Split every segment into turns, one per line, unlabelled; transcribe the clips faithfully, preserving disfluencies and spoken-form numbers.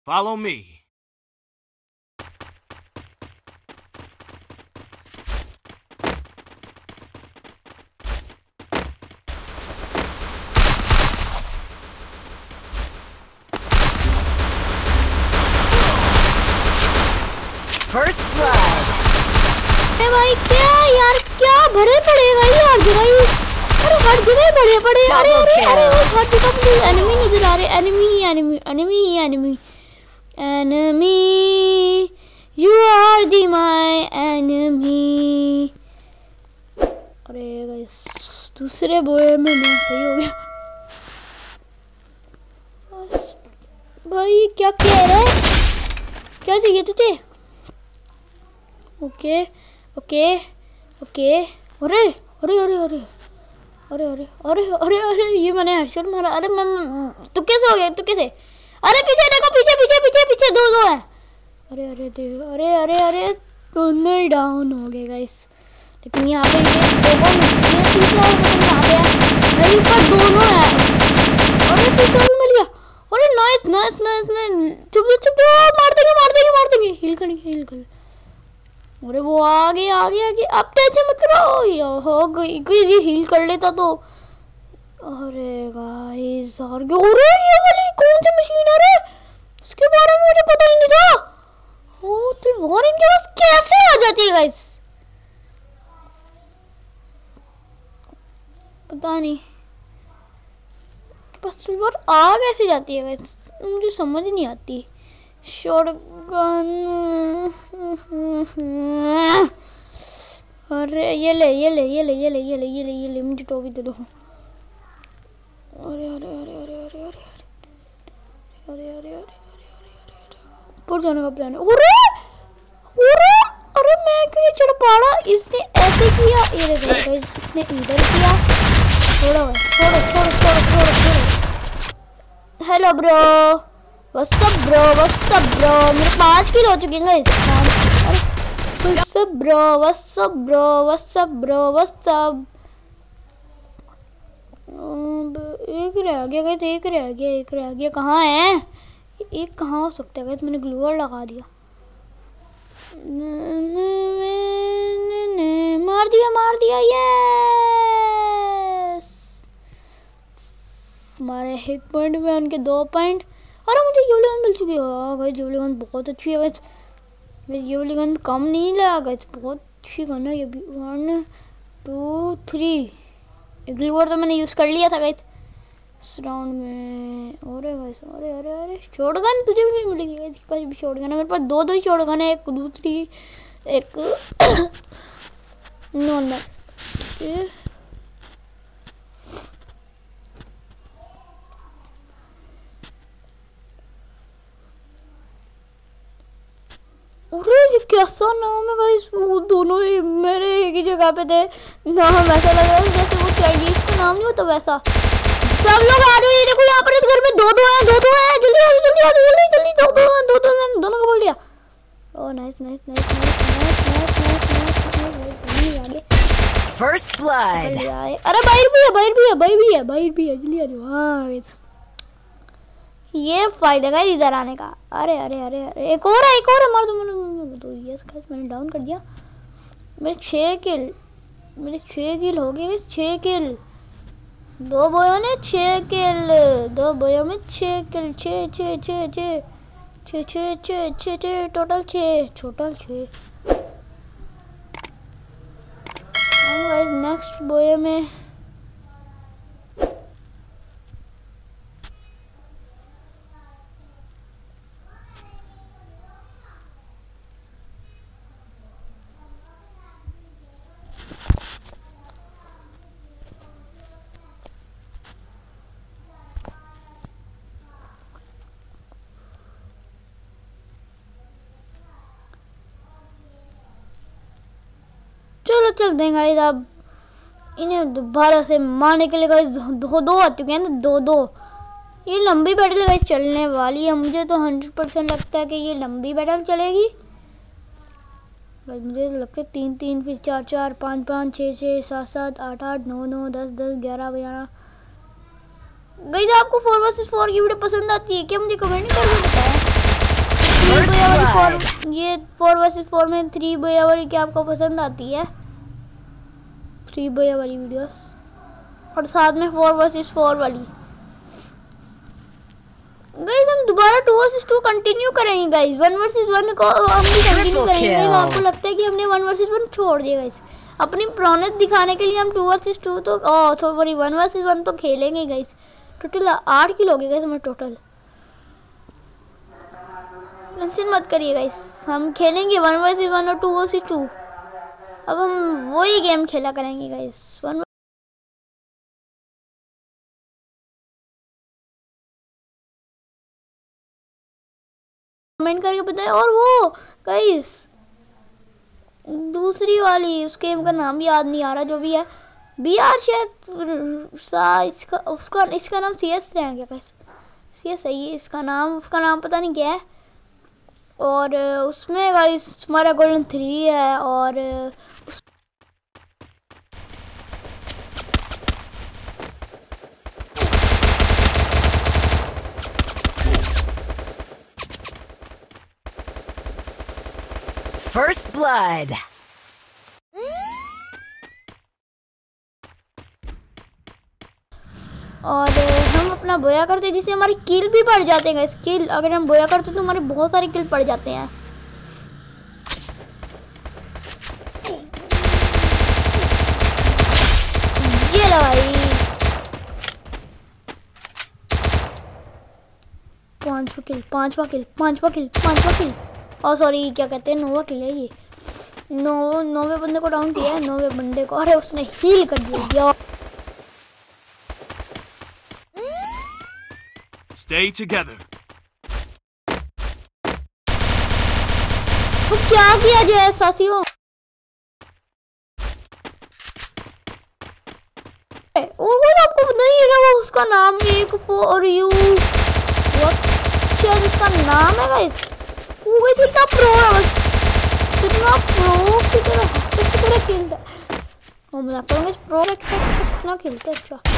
Follow me.
First blood.
अरे भाई क्या यार, क्या भरे पड़ेगा यार जगह। अरे हर जगह भरे पड़े। अरे अरे अरे हर जगह मुझे एनिमी नजर आ रहे। Enemy enemy enemy enemy enemy you are the my enemy. अरे गाइस दूसरे बोए में मैं सही हो गया। भाई क्या कह रहा है, क्या चाहिए तुझे? Okay okay okay. अरे अरे अरे अरे अरे अरे अरे अरे अरे ये मैंने हेडशॉट मारा। अरे मैं तू कैसे हो गया, तू कैसे? अरे पीछे देखो, पीछे पीछे पीछे पीछे दो दो है। अरे अरे देखो, अरे अरे अरे दोनों ही डाउन हो गए गाइस। लेकिन यहाँ पे ये देखो तीसरा यहाँ पे है भाई, ऊपर दोनों है। अरे तीसरा भी मिल गया। अरे नाइस नाइस नाइस नाइस। चुप चुप मार देंगे मार देंगे मार देंगे। हिल कर हिल कर। अरे वो आगे आगे आगे। अब टेंशन मत करो, ये हो गई कोई ये हील कर लेता तो। अरे गाइस और क्या हो रहा है? ये वाली कौन सी मशीन है रे? इसके बारे में मुझे पता ही नहीं था। ओ तो वॉर इनके पास कैसे आ जाती है गाइस, पता नहीं बस सिल्वर आ कैसे जाती है गाइस, मुझे समझ नहीं आती। शॉटगन। अरे ये ले ये ले ये ले ये ले ये ले ये ले ये ले मुझे टॉपी दे दो। अरे अरे अरे अरे अरे अरे अरे अरे अरे ऊपर जाने का प्लान है। अरे अरे अरे मैं क्यों नहीं चढ़ पा रहा? इसने ऐसे किया, ये देखो इसने इधर किया। छोड़ो छोड़ो छोड़ो छोड़ो छोड़ो छोड़ो। Hello bro, what's up bro, what's up bro. मेरे पाँच किल हो चुके हैं इस अरे what's up bro, what's up bro, what's up bro, what's up. एक रह गया गाइस, एक रह गया एक रह गया। कहाँ है एक? कहाँ हो सकता है गाइस? मैंने ग्लूअर लगा दिया। मार दिया मार दिया। यस हमारे एक पॉइंट में उनके दो पॉइंट। अरे मुझे ये वाली गन मिल चुकी है। हाँ भाई ये वाली गन बहुत अच्छी है गाइस। ये वाली गन कम नहीं लगा गाइस, बहुत अच्छी गन है ये भी। वन टू थ्री ग्लूअर तो मैंने यूज़ कर लिया था गाइस इस राउंड में। अरे गाइस अरे अरे अरे शॉटगन तुझे भी मिलेगी गाइस, पास भी शॉटगन है। मेरे पास दो दो ही शॉटगन है, एक दूसरी एक नॉर्मल। अरे ये कैसा नाम है गाइस? वो दोनों ही मेरे एक ही जगह पे थे। नाम ऐसा लगा जैसे वो चाइनीज का नाम नहीं होता वैसा। सब लोग आ रहे हैं, देखो यहाँ पर इस घर में दो दो हैं, दो दो हैं। जल्दी आ जल्दी आ जल्दी जल्दी। दो दो हैं, दो दो हैं, दोनों को बोल दिया। Oh nice nice nice nice nice nice.
First blood.
अरे बाहर भी है बाहर भी है बाहर भी है बाहर भी है। जल्दी आ जाओ। हाँ ये फायदा है इधर आने का। अरे अरे अरे अरे एक और है एक और है। मार दो मार दो। तो यस गाइस मैंने डाउन कर दिया। मेरे छः किल मेरे छः किल हो गए। छः किल दो बॉयों ने छः किल दो बॉयों में छः किल। छः छः छः छः छः छः छः छः छः टोटल छः टोटल छः। गाइस नेक्स्ट बॉय में चलो चल देंगे गाइस। अब इन्हें दोबारा से मारने के लिए गाइस दो दो आ चुके हैं ना, दो दो। ये लंबी बैटल गाइस चलने वाली है। मुझे तो हंड्रेड परसेंट लगता है कि ये लंबी बैटल चलेगी। मुझे तो लगता है तीन तीन फिर चार चार पाँच पाँच छः छः सात सात आठ आठ नौ नौ दस दस ग्यारह ग्यारह। गाइस आपको फोर वर्सेस फोर की वीडियो पसंद आती है क्या? मुझे कमेंट करके बताएं। थ्री बोया वाली फोर, ये फोर वर्सेस फोर में थ्री बोया वाली क्या आपको पसंद आती है? थ्री बोया वाली वीडियोस और साथ में फोर वर्सेस फोर वाली। गाइस हम दोबारा टू वर्सेस टू कंटिन्यू करेंगे गाइस। वन वर्सेस वन को हम भी कंटिन्यू करेंगे। आपको लगता है कि हमने वन वर्सेस वन छोड़ दिया गाइस? अपनी प्रोनेस दिखाने के लिए हम टू वर्सेस टू तो oh sorry one versus one तो खेलेंगे गाइस। टोटल आठ किल हो गए गाइस हमें टोटल। टेंशन मत करिए गाइस, हम खेलेंगे वन वर्सेस वन और टू वर्सेस टू। अब हम वही गेम खेला करेंगे गाइस। वन कमेंट करके बताएं। और वो गाइस दूसरी वाली उस गेम का नाम याद नहीं आ रहा, जो भी है बी आर शायद सा इसका उसका इसका नाम सी एस रह गया गाइस। सी एस सही है इसका नाम, उसका नाम पता नहीं क्या है। और उसमें गाइस हमारा गोल्डन थ्री है और उस
First blood.
और हम अपना बोया करते जिससे हमारी किल भी बढ़ जाते हैं। स्किल अगर हम बोया करते तो हमारे बहुत सारे किल पड़ जाते हैं। ये लो भाई पांचवा किल पांचवा किल पांचवा किल पांचवा किल और सॉरी क्या कहते हैं नौवा किल है ये। नौ नौवे बंदे को डाउन किया है, नौवे बंदे को। अरे उसने हील कर दिया।
Stay together.
तो क्या किया जाए साथियों? और वो आपको नहीं है ना वो उसका नाम एक फॉर यू शायद इसका नाम है गाइस। वो गाइस कितना प्रो है, बस कितना प्रो की तरह किस तरह खेलता है। वो मैं आपको गाइस प्रो कितना खेलते हैं। अच्छा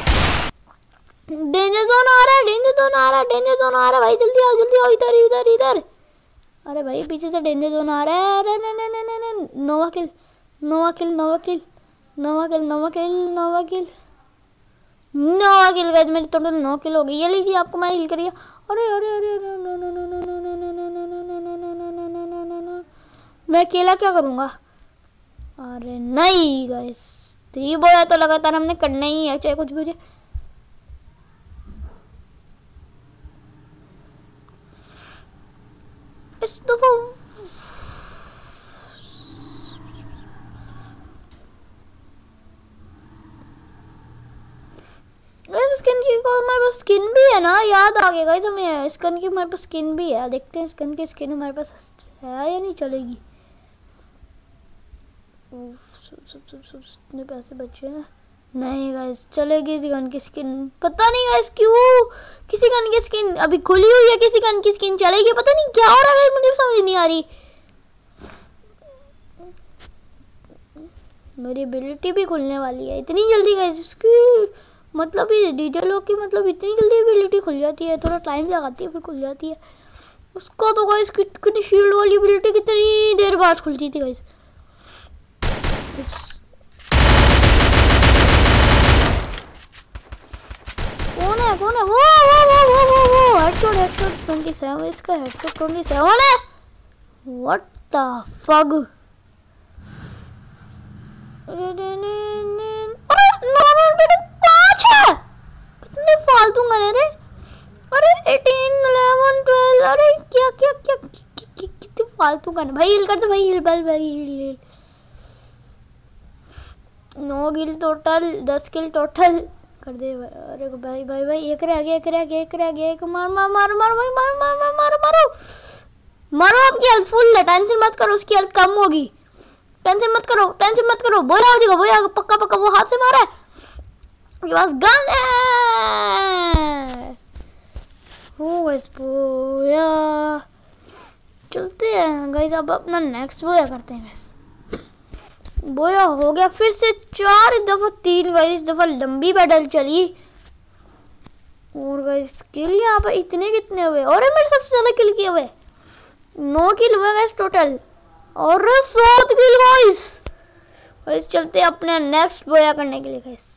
डेंजर जोन आ रहा है, डेंजर जोन आ रहा है, डेंजर जोन आ रहा है भाई जल्दी आओ जल्दी आओ इधर इधर इधर। अरे भाई पीछे से डेंजर जोन आ रहा है। अरे नहीं नहीं नहीं नहीं नोवा किल नोवा किल नोवा किल नोवा किल नोवा किल नोवा किल नोवा किल गाइस मेरी टोटल नौ किल हो गई। ये लीजिए आपको मैं हिल करिए। अरे अरे अरे no no no no no no no no no no no no no no no no मैं अकेला क्या करूँगा? अरे नहीं गाइस थ्री बोया तो लगातार हमने करना ही है चाहे कुछ भी हो जाए। इस दफा स्किन की को हमारे पास स्किन भी है ना, याद आ गया गाइस हमें स्किन की हमारे पास स्किन भी है। देखते हैं स्किन की स्किन हमारे पास है या नहीं चलेगी। इतने पैसे बचे हैं नहीं गाइस चलेगी इसी गन की स्किन। पता नहीं गाइस क्यों किसी गन की स्किन अभी खुली हुई है, किसी गन की स्किन चलेगी पता नहीं क्या हो रहा है मुझे समझ नहीं आ रही। मेरी एबिलिटी भी खुलने वाली है इतनी जल्दी गाइस। इसकी मतलब ये डीजे लोग की मतलब इतनी जल्दी एबिलिटी खुल जाती है, थोड़ा टाइम लगाती है फिर खुल जाती है। उसका तो गाइस कितनी शील्ड वाली एबिलिटी कितनी देर बाद खुलती थी गाइस। कौन है कौन है वो वो वो वो वो वो हेडशॉट हेडशॉट सत्ताईस इसका हेडशॉट सत्ताईस है। What the fuck. अरे नो नो पांच है कितने फालतू गने रे। अरे अठारह ग्यारह बारह अरे क्या क्या क्या कितने फालतू गने भाई। हिल कर दे भाई हिल बल भाई हिल। नौ किल टोटल दस किल टोटल कर दे। अरे भाई भाई भाई एक रह गया एक रह गया एक रह गया एक मार मार मार मार भाई मार मार मार मारो मारो मारो। आपकी हेल्थ फुल है टेंशन मत करो, उसकी हेल्थ कम होगी। टेंशन मत करो टेंशन मत करो। बोया हो जाएगा बोया पक्का पक्का। वो हाथ से मारा है उसके पास गन है। हो गाइस बोया चलते हैं गाइस। अब अपना नेक्स्ट बोया करते हैं गाइस। बोया हो गया फिर से चार इस दफा तीन गाइस। इस दफा लंबी बैटल चली और गाइस किल यहाँ पर इतने कितने हुए और मेरे सबसे ज्यादा किल किए हुए नौ किल हुए गाइस टोटल और सात किल गाइस। गाइस चलते हैं अपने नेक्स्ट बोया करने के लिए गाइस।